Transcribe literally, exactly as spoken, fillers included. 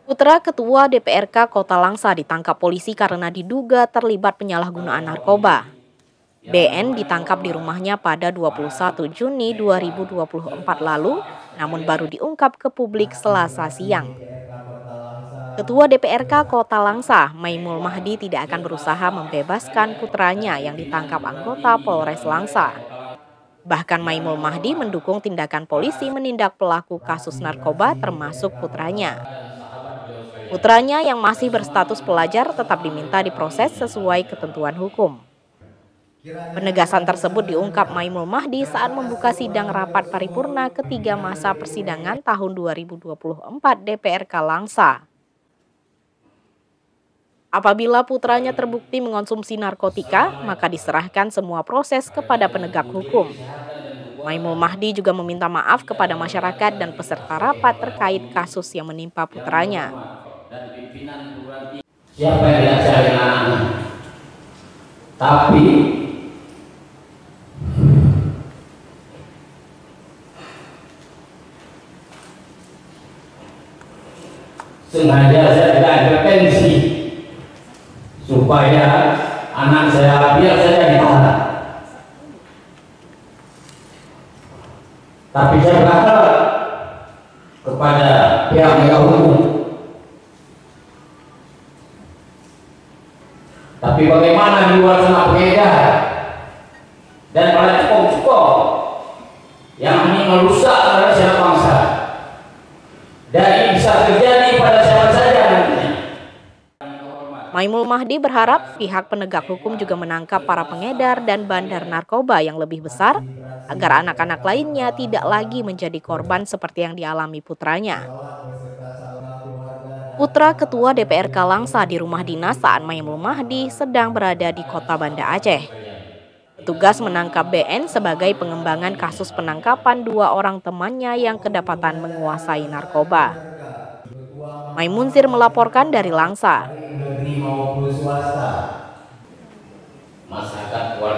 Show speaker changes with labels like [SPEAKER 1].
[SPEAKER 1] Putra Ketua D P R K Kota Langsa ditangkap polisi karena diduga terlibat penyalahgunaan narkoba. B N ditangkap di rumahnya pada dua puluh satu Juni dua ribu dua puluh empat lalu, namun baru diungkap ke publik Selasa siang. Ketua D P R K Kota Langsa, Maimul Mahdi, tidak akan berusaha membebaskan putranya yang ditangkap anggota Polres Langsa. Bahkan Maimul Mahdi mendukung tindakan polisi menindak pelaku kasus narkoba termasuk putranya. Putranya yang masih berstatus pelajar tetap diminta diproses sesuai ketentuan hukum. Penegasan tersebut diungkap Maimul Mahdi saat membuka sidang rapat paripurna ketiga masa persidangan tahun dua ribu dua puluh empat D P R K Langsa. Apabila putranya terbukti mengonsumsi narkotika, maka diserahkan semua proses kepada penegak hukum. Maimul Mahdi juga meminta maaf kepada masyarakat dan peserta rapat terkait kasus yang menimpa putranya.
[SPEAKER 2] Siapa yang diajarin anaknya? Tapi sengaja saya tidak intervensi supaya anak saya biar saya ditahan. Tapi saya berharap kepada pihak penegak hukum. Tapi bagaimana di luar sana pengedar dan para cukup-cukup yang ingin merusak rakyat bangsa, dan ini bisa terjadi pada siapa saja nantinya.
[SPEAKER 1] Maimul Mahdi berharap pihak penegak hukum juga menangkap para pengedar dan bandar narkoba yang lebih besar agar anak-anak lainnya tidak lagi menjadi korban seperti yang dialami putranya. Putra Ketua D P R K Langsa di rumah dinas saat Maimul Mahdi sedang berada di Kota Banda Aceh. Petugas menangkap B N sebagai pengembangan kasus penangkapan dua orang temannya yang kedapatan menguasai narkoba. Maimunzir melaporkan dari Langsa.